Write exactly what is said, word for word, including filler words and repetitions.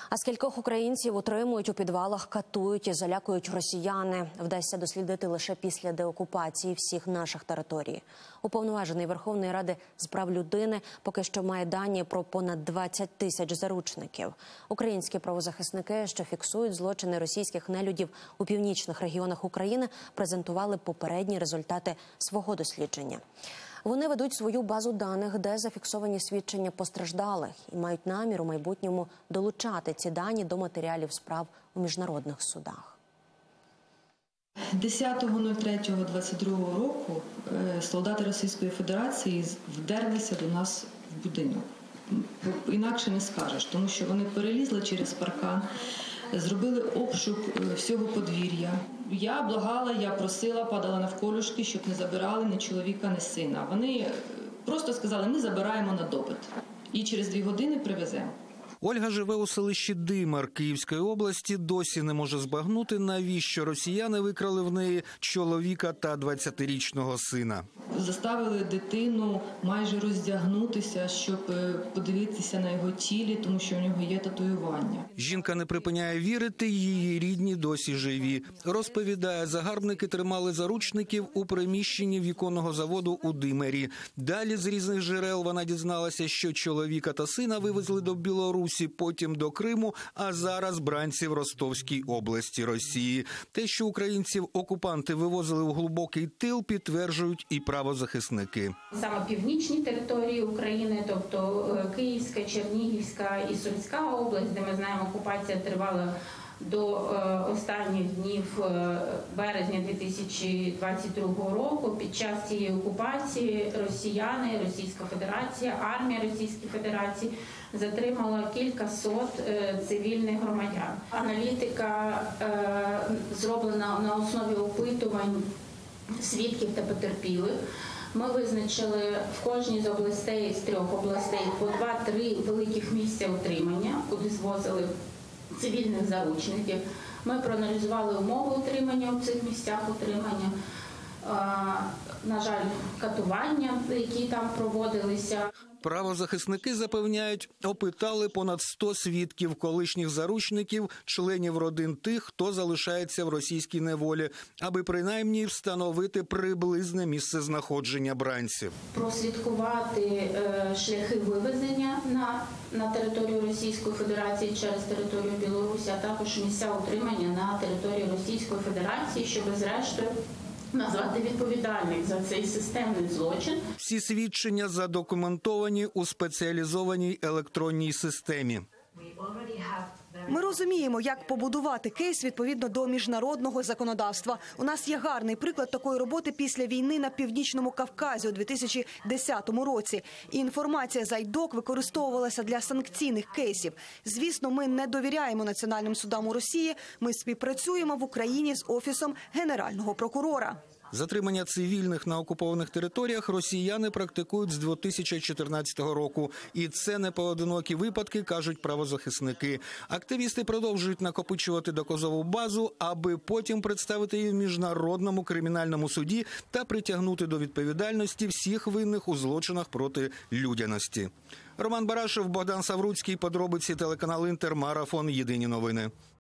А скількох українців утримують у підвалах, катують і залякують росіяни, вдасться дослідити лише після деокупації всіх наших територій. Уповноважений Верховної Ради з прав людини поки що має дані про понад двадцять тисяч заручників. Українські правозахисники, що фіксують злочини російських нелюдів у північних регіонах України, презентували попередні результати свого дослідження. Вони ведуть свою базу даних, де зафіксовані свідчення постраждалих, і мають намір у майбутньому долучати ці дані до матеріалів справ у міжнародних судах. десятого третього двадцять другого року солдати Російської Федерації вдерлися до нас в будинок. Інакше не скажеш, тому що вони перелізли через паркан, зробили обшук всього подвір'я. Я благала, я просила, падала навколішки, щоб не забирали ні чоловіка, ні сина. Вони просто сказали, ми забираємо на допит і через дві години привеземо. Ольга живе у селищі Димар Київської області, досі не може збагнути, навіщо росіяни викрали в неї чоловіка та двадцятирічного сина. Заставили дитину майже роздягнутися, щоб подивитися на його тілі, тому що у нього є татуювання. Жінка не припиняє вірити, її рідні досі живі. Розповідає, загарбники тримали заручників у приміщенні віконного заводу у Димері. Далі з різних джерел вона дізналася, що чоловіка та сина вивезли до Білорусі, потім до Криму, а зараз бранці в Ростовській області Росії. Те, що українців окупанти вивозили у глибокий тил, підтверджують і правозахисники. Саме північні території України, тобто Київська, Чернігівська і Сумська область, де ми знаємо, окупація тривала до останніх днів березня дві тисячі двадцять другого року. Під час цієї окупації росіяни, Російська Федерація, армія Російської Федерації затримала кількасот цивільних громадян. Аналітика зроблена на основі опитувань свідків та потерпілих. Ми визначили в кожній з областей, з трьох областей, по два-три великих місця утримання, куди звозили цивільних заручників. Ми проаналізували умови утримання у цих місцях утримання, на жаль, катування, які там проводилися. Правозахисники запевняють, опитали понад сто свідків, колишніх заручників, членів родин тих, хто залишається в російській неволі, аби принаймні встановити приблизне місце знаходження бранців. Прослідкувати е, шляхи вивезення на, на територію Російської Федерації через територію Білорусі, а також місця утримання на території Російської Федерації, щоб зрештою назвати відповідальних за цей системний злочин. Всі свідчення задокументовані у спеціалізованій електронній системі. Ми розуміємо, як побудувати кейс відповідно до міжнародного законодавства. У нас є гарний приклад такої роботи після війни на Північному Кавказі у дві тисячі десятому році. І інформація з ай-док використовувалася для санкційних кейсів. Звісно, ми не довіряємо національним судам у Росії. Ми співпрацюємо в Україні з Офісом Генерального прокурора. Затримання цивільних на окупованих територіях росіяни практикують з дві тисячі чотирнадцятого року. І це не поодинокі випадки, кажуть правозахисники. Активісти продовжують накопичувати доказову базу, аби потім представити її в Міжнародному кримінальному суді та притягнути до відповідальності всіх винних у злочинах проти людяності. Роман Барашев, Богдан Савруцький, подробиці, телеканал Інтер, Марафон, Єдині новини.